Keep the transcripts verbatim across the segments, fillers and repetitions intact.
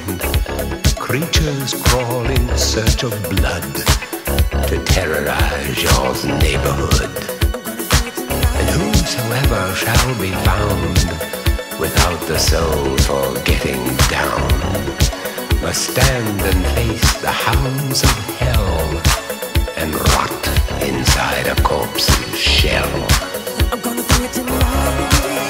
land. Creatures crawl in search of blood to terrorize your neighborhood. And whosoever shall be found without the soul for getting down must stand and face the hounds of hell and rot inside a corpse's shell. I'm gonna do it tonight.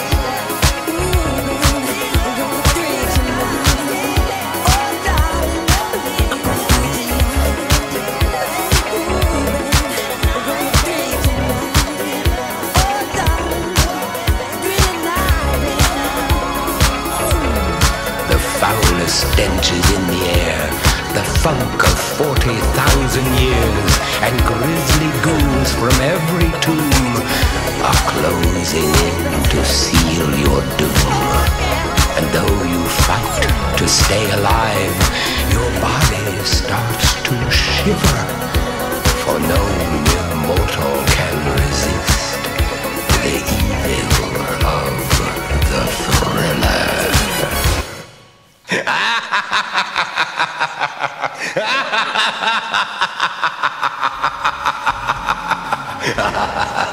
Stench is in the air, the funk of forty thousand years, and grisly ghouls from every tomb are closing in to seal your doom. And though you fight to stay alive, your body starts to shiver, for no mere mortal can resist the evil of the thriller. Ha ha ha ha!